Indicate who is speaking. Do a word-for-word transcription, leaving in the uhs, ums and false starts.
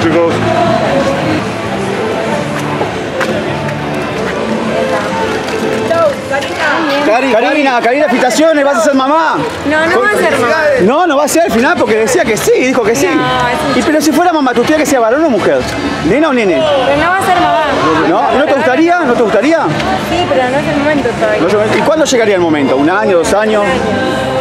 Speaker 1: chicos.
Speaker 2: Cari, Karina, Karina, felicitaciones, vas a ser mamá.
Speaker 3: No, no va a ser mamá.
Speaker 2: No, no va a ser al final porque decía que sí, dijo que sí.
Speaker 3: No,
Speaker 2: y pero si fuera mamá, ¿tú quieres que sea varón o mujer? ¿Nena o nene?
Speaker 3: Pero no va a ser mamá.
Speaker 2: ¿No? ¿No te gustaría? ¿No te gustaría?
Speaker 3: Sí, pero no es el momento todavía.
Speaker 2: ¿Y cuándo llegaría el momento? ¿Un año, dos años?
Speaker 3: Un año.